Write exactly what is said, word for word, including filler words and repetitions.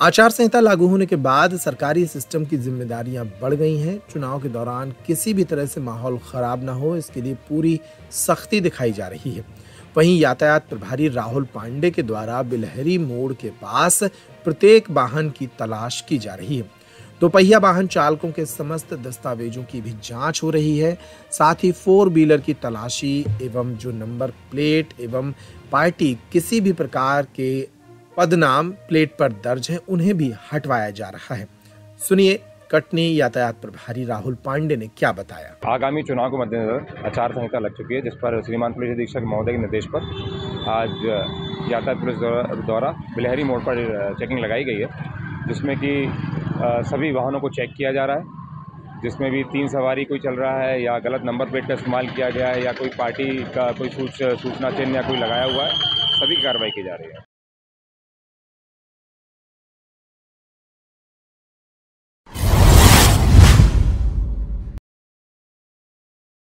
आचार संहिता लागू होने के बाद सरकारी सिस्टम की जिम्मेदारियां बढ़ गई हैं। चुनाव के दौरान किसी भी तरह से माहौल खराब ना हो, इसके लिए पूरी सख्ती दिखाई जा रही है। वहीं यातायात प्रभारी राहुल पांडे के द्वारा बिलहरी मोड़ के पास प्रत्येक वाहन की तलाश की जा रही है। दोपहिया वाहन चालकों के समस्त दस्तावेजों की भी जांच हो रही है। साथ ही फोर व्हीलर की तलाशी एवं जो नंबर प्लेट एवं पार्टी किसी भी प्रकार के पदनाम प्लेट पर दर्ज हैं, उन्हें भी हटवाया जा रहा है। सुनिए कटनी यातायात प्रभारी राहुल पांडे ने क्या बताया। आगामी चुनाव को मद्देनजर आचार संहिता लग चुकी है, जिस पर श्रीमान पुलिस अधीक्षक महोदय के निर्देश पर आज यातायात पुलिस द्वारा बिलहरी मोड़ पर चेकिंग लगाई गई है, जिसमें कि सभी वाहनों को चेक किया जा रहा है। जिसमें भी तीन सवारी कोई चल रहा है या गलत नंबर प्लेट का इस्तेमाल किया गया है या कोई पार्टी का कोई सूचना चिन्ह या कोई लगाया हुआ है, सभी की कार्रवाई की जा रही है।